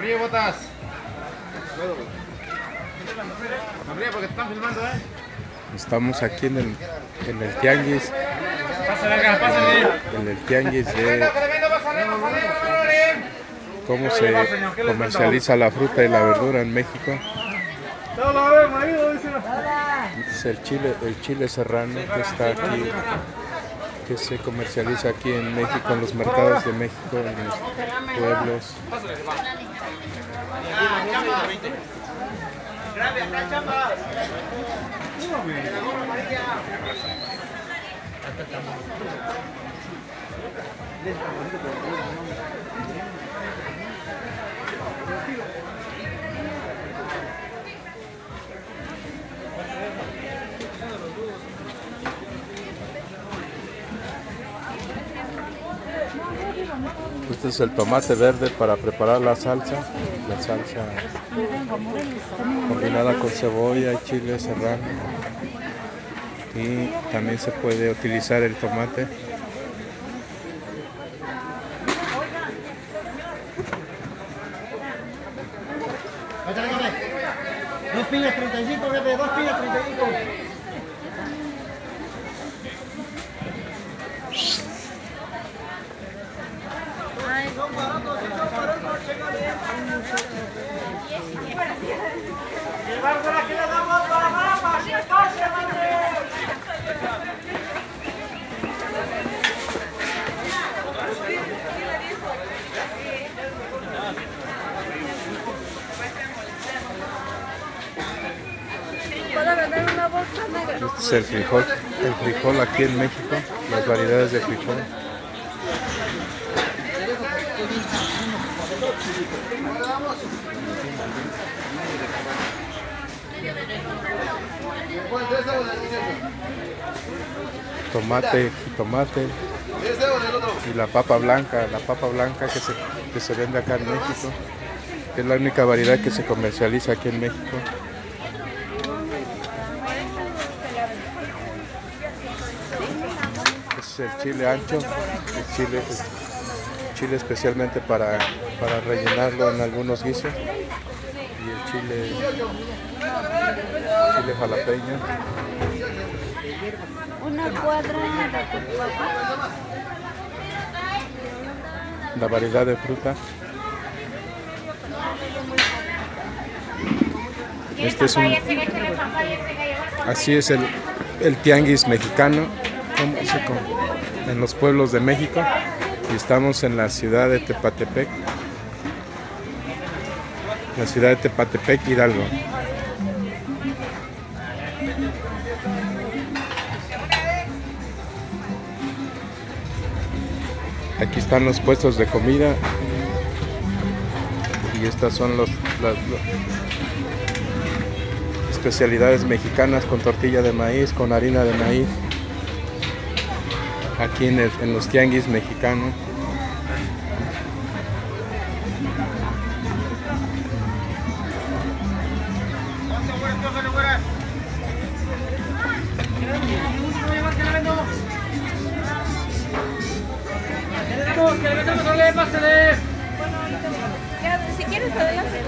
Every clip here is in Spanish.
Sonríe, botas. Sonríe porque te están filmando, ¿eh? Estamos aquí en el tianguis. En el tianguis de cómo se comercializa la fruta y la verdura en México. Este es el chile serrano que está aquí, que se comercializa aquí en México, en los mercados de México, en los pueblos. Este es el tomate verde para preparar la salsa combinada con cebolla y chile serrano, y también se puede utilizar el tomate. Dos piñas 35, jefe, 2 piñas 35. Este es el frijol aquí en México, las variedades de frijol. Tomate, jitomate y la papa blanca que se vende acá en México, que es la única variedad que se comercializa aquí en México. Es el chile ancho, chile especialmente para rellenarlo en algunos guisos, y el chile jalapeño. Una cuadra. La variedad de fruta. Así es el tianguis mexicano en los pueblos de México, y estamos en la ciudad de Tepatepec, Hidalgo. Aquí están los puestos de comida, y estas son las especialidades mexicanas con tortilla de maíz, con harina de maíz, aquí en los tianguis mexicanos. Si quieres, adelante.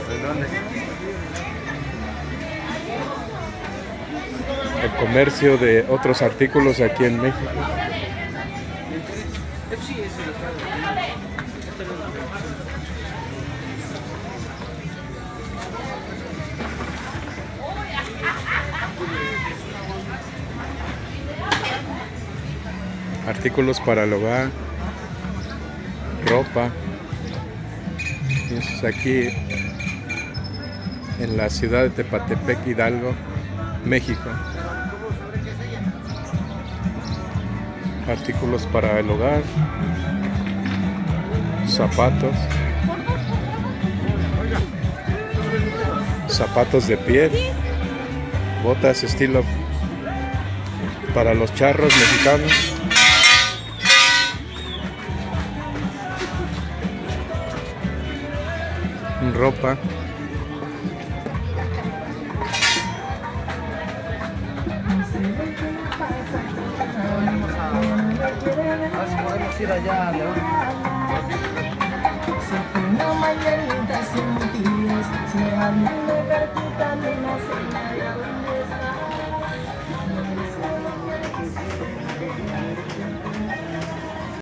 El comercio de otros artículos aquí en México. Artículos para el hogar, ropa. Y eso es aquí en la ciudad de Tepatepec, Hidalgo, México. Artículos para el hogar, zapatos de piel, botas estilo para los charros mexicanos. Ropa. Podemos ir allá, León. Navidad.